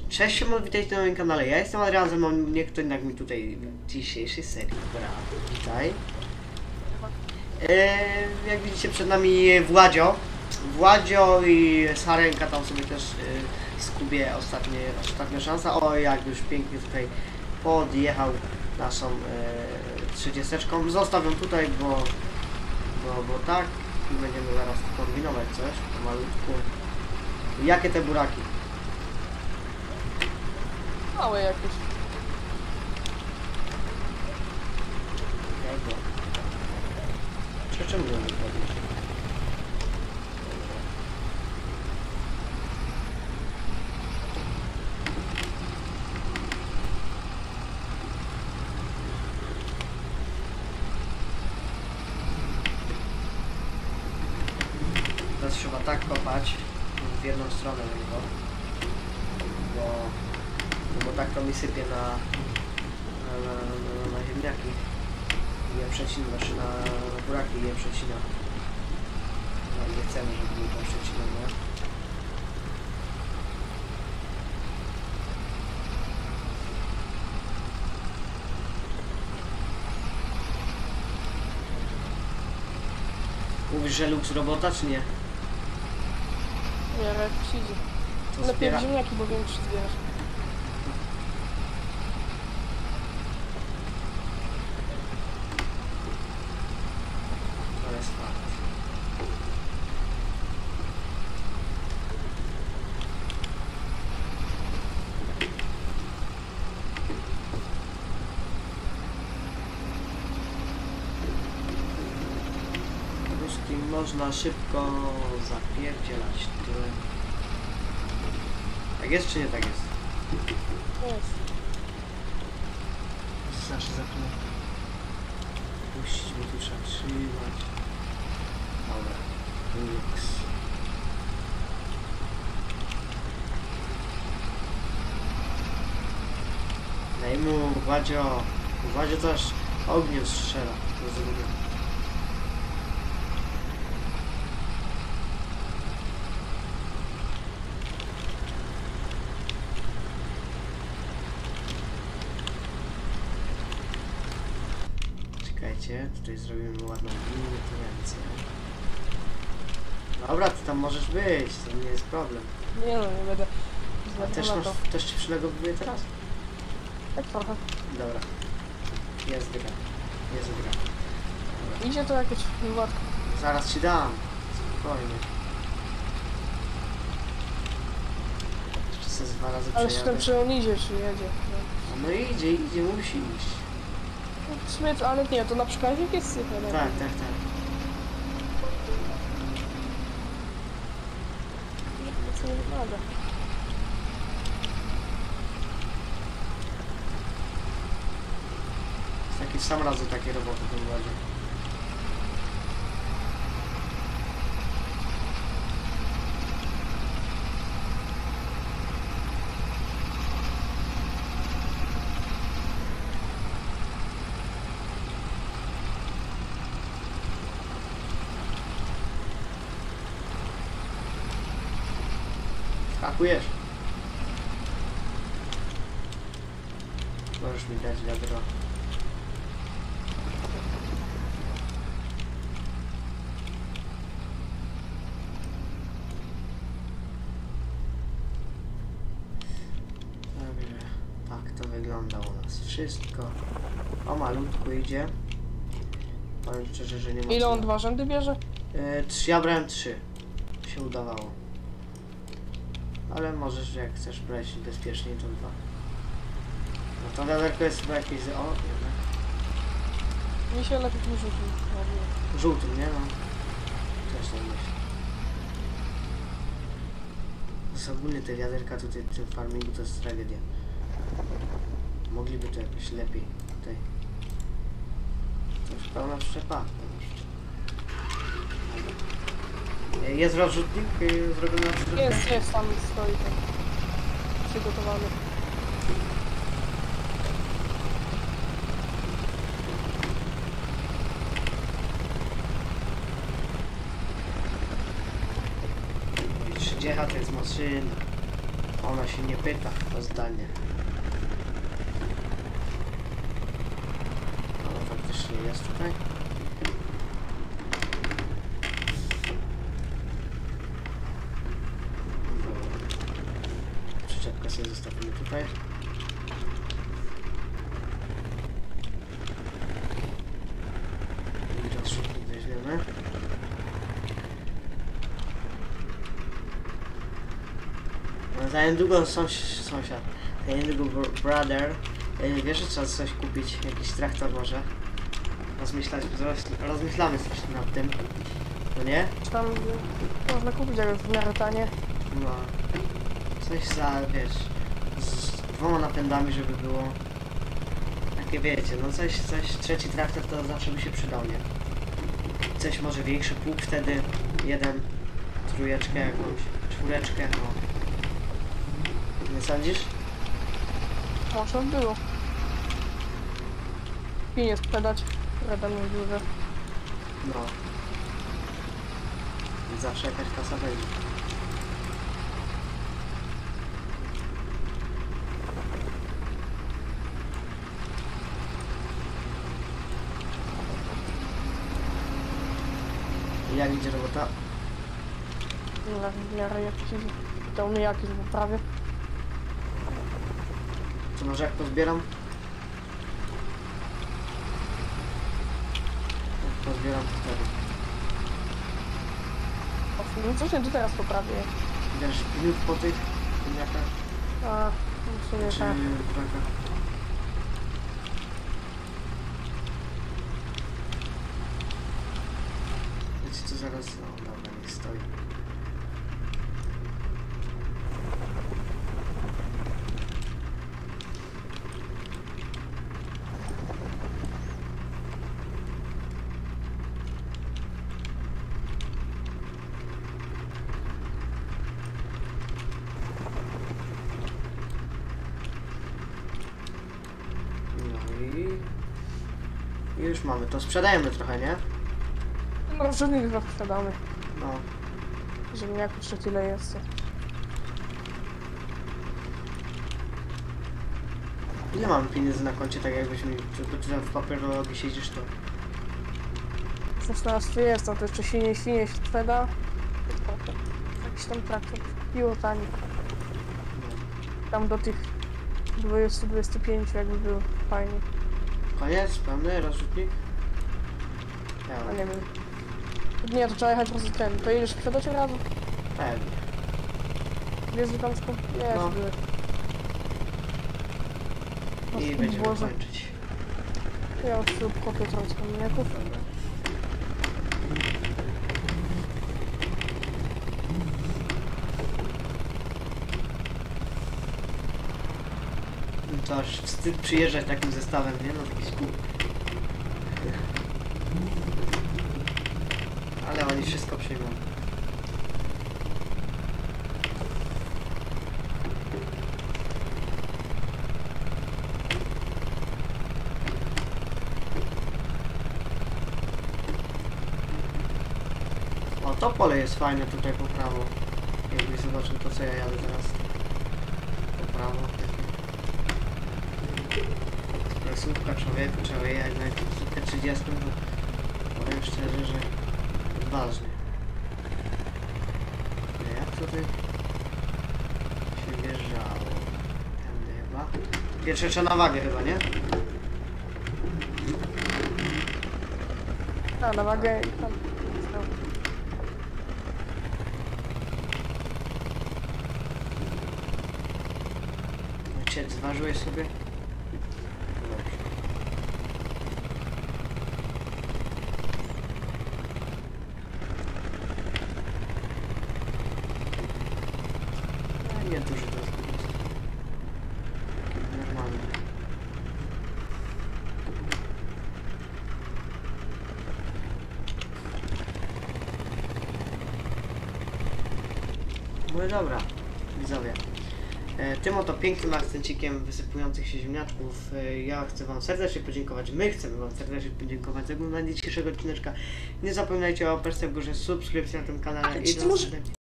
Cześć, witajcie na moim kanale. Ja jestem Adrian, ze mną nie kto inny mi tutaj w dzisiejszej serii. Dobra, witaj. Jak widzicie przed nami Władzio i Sarenka tam sobie też skubie ostatnia szansa. O, jak już pięknie tutaj podjechał naszą 30. Zostaw ją tutaj, bo tak i będziemy zaraz kombinować coś pomalutku. Jakie te buraki? Małe jakieś. Czemu nie wychodzisz? Teraz trzeba tak kopać w jedną stronę tylko, bo tak to mi sypie na ziemniaki. Je przecina, znaczy na buraki je przecina. No, nie chcemy, żeby były to przecinane. Mówisz, że luks robota, czy nie? Nie, jak przyjdzie. To Lepiej zbiera... w ziemniaki, bo wiem, czy zbierasz. To jest fakt. Ruskim można szybko zapierdzielać tyle. Tak jest, czy nie tak jest? Jest. Zawsze zapnę. Puścić, bo tu trzeba trzymać. Dobra. Luks. Daj mu, Władzio. Władzio też ogniem strzela. Rozumiem. Czekajcie, tutaj zrobimy ładną miniaturację. Dobra, ty tam możesz być, to nie jest problem. Nie no, nie będę. A też, na to. też ci przylogowuję teraz? Tak trochę. Dobra. Jest gra. Jest gra. Dobra. Idzie to jakieś wywładka. Zaraz ci dam. Spokojnie. Jeszcze sobie 2 razy Ale przejadę. czy on idzie, czy jedzie. No idzie, musi iść. No, w sumie, ale nie, to na przekaźnik jest sypie. Tak. To nie wymaga. Jest taki sam raz do takiej roboty w tym Władzie. Skakujesz. Możesz mi dać wiadro. Dobrze. Tak to wygląda u nas wszystko. O, malutku idzie. Powiem szczerze, że nie ma. Ile co- on 2 rzędy bierze? Ja brałem 3. Się udawało. Ale możesz, jak chcesz brać bezpieczniej, to 2. No to wiaderko jest chyba jakieś... O, jednak. Mi się lepiej tu rzucił. Żółtym, nie? No. Też tak myślę. To jest ogólnie te wiaderka tutaj w tym farmingu to jest tragedia. Mogliby to jakoś lepiej tutaj. To już pełna przyczepa. Jest rozrzutnik zrobiony na przyczepę? Jest, tam stoi tak. Przygotowany. Dziecha to jest maszyna. Ona się nie pyta o zdanie. Ona faktycznie jest tutaj. Przyczepkę sobie zostawimy tutaj. I rozrzutnik weźmiemy. Za niedługo sąsiad, za niedługo brother, wiesz, że trzeba coś kupić, jakiś traktor może. Rozmyślamy coś nad tym, no nie? Tam można kupić jakoś w miarę tanie. No, coś za, wiesz, z 2 napędami, żeby było, takie wiecie, no coś, trzeci traktor to zawsze by się przydał, nie? Coś może większy pług wtedy, 1, trójeczkę jakąś, 4, no. Nie sądzisz? Może by było. I nie sprzedać. Rada mówił, że No. Zawsze jakaś kasa będzie. Jak idzie robota? w miarę jakiś to mnie jakieś poprawie. Co może jak pozbieram? Jak pozbieram to wtedy. No coś nie tu teraz poprawię. Wiesz, minut po tych ziemniakach? A, w sumie Czy tak. brakach? Wiecie co, zaraz... No dobra, niech stoi. I już mamy to. Sprzedajemy trochę, nie? No, żadnych chyba sprzedamy. No. Ziemniaków jeszcze tyle jest. Ile mamy pieniędzy na koncie, tak jakbyśmy... Czy w papierologii siedzisz, to... 16 jest, no to jeszcze świnie się sprzeda. Jakiś tam traktor piło tani. Tam do tych 20-25 jakby było fajnie. Koniec? Pełny rozrzutnik? A nie wiem. Nie, to trzeba jechać po prostu ten. To jedziesz sprzedać od razu? Pewnie. Wiesz, że tam skąd jest. No. No, I będziemy Boże. kończyć. Ja już się obkopię trochę wspomniaków. Dobra. To aż wstyd przyjeżdżać takim zestawem, nie? No taki skup. Ale oni wszystko przyjmą. O, to pole jest fajne tutaj po prawo. Jakbyś zobaczył to, co ja jadę teraz. Po prawo. Presówka człowieku, trzeba jechać na presówkę 30, to powiem szczerze, że odważnie. Jak tutaj się wjeżdżało? Tędy chyba. Pierwsze trzeba na wagę chyba, nie? A, na wagę i tam. Cię zważyłeś sobie? Dobrze. Nie duży to jest po prostu. Normalny. No i dobra, widzowie. Tym oto pięknym akcencikiem wysypujących się ziemniaczków ja chcę wam serdecznie podziękować. My chcemy wam serdecznie podziękować za oglądanie dzisiejszego odcineczka. Nie zapominajcie o łapeczce w górze, subskrypcji na tym kanale i do następnego.